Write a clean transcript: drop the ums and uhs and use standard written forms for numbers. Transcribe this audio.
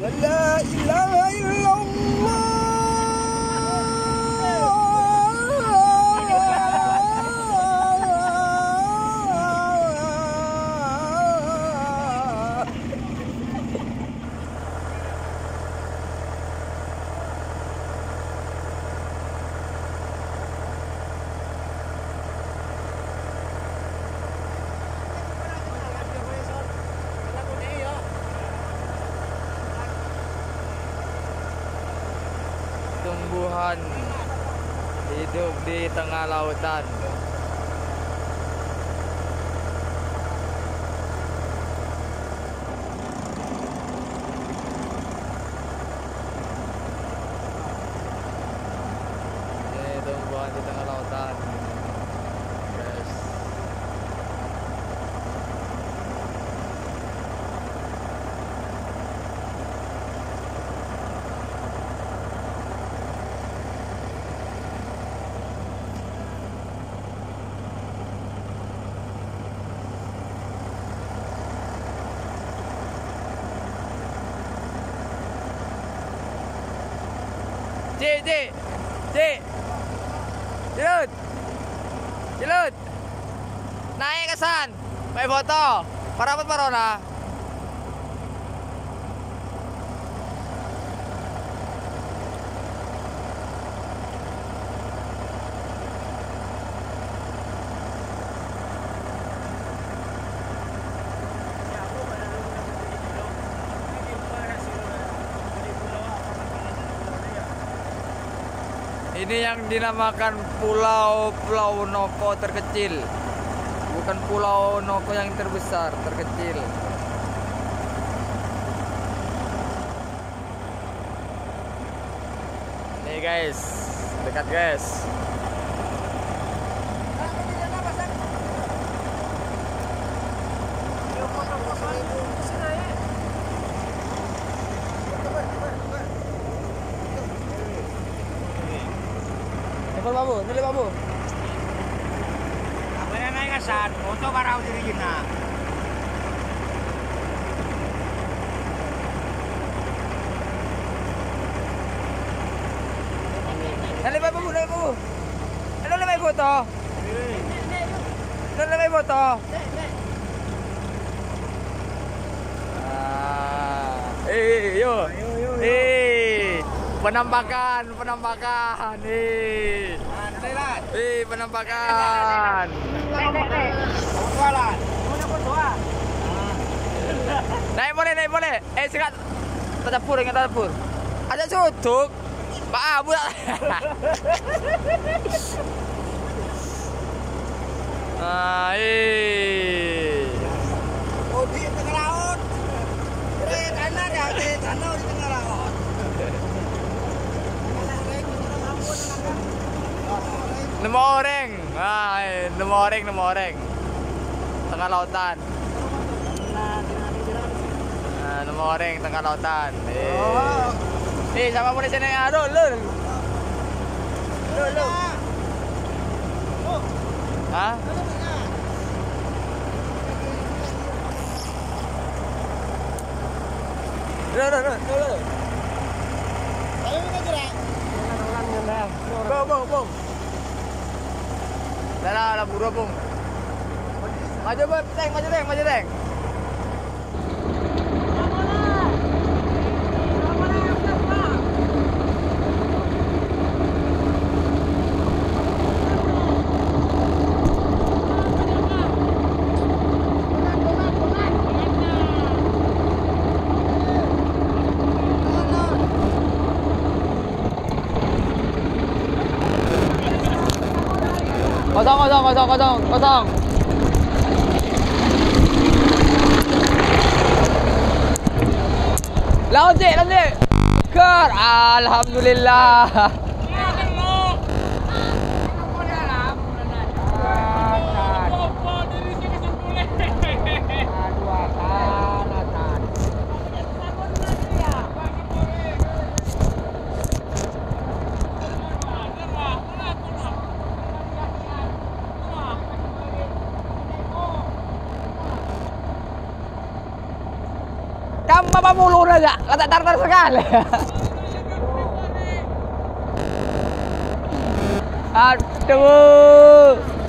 La ilaha illallah. Tumbuhan hidup di tengah lautan. Ini tumbuhan di tengah lautan. Guys. Cik. Cilut. Naik ke san. Baik foto. Parapat parona. Ini yang dinamakan Pulau Noko terkecil. Bukan Pulau Noko yang terbesar, terkecil. Nih guys, dekat guys. Babu, nilai babu. Apa yang naik kasan? Foto barang diri kita. Nilai babu. Nilai foto. Nilai foto. Yo. Penampakan. Penampakan. Naik boleh. Sekat. Tadapur. Ada sutuk. Pak Abu. Oh, di tengah laut. Tanah di tengah laut. Nemu orang. Tengah lautan. Nemu orang tengah lautan. Sama boleh sini. Aduh, lu. Hah? Lu. Ayo kita gerak. Bong. Dah, buru bung. Maju deng. Kosong. Laut je. Ker. Alhamdulillah. Kamu apa mulu aja, letak tartar sekali. Aduh.